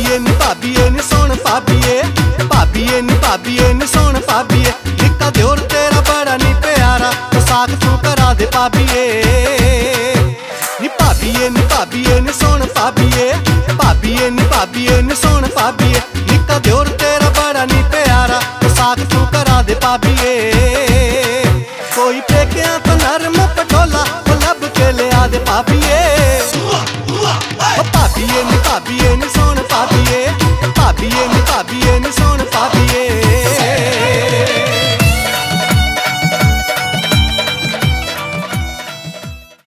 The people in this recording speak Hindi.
भाबिए नी सोन भाबिए, भाबिए नी सोन भाबिए। निक्का दियोर तेरा बड़ा नी प्यारा, तो साख तू करा दे भाबिए। नी भाबिए नी सोन भाबिए, भाबिए नी सोन भाबिए। निक्का दियोर तेरा बड़ा नी प्यारा, तो साख तू करा दे भाबिए। कोई पेकिया तो नरम पटोला, लब के ले आ दे भाबिए। भाबिए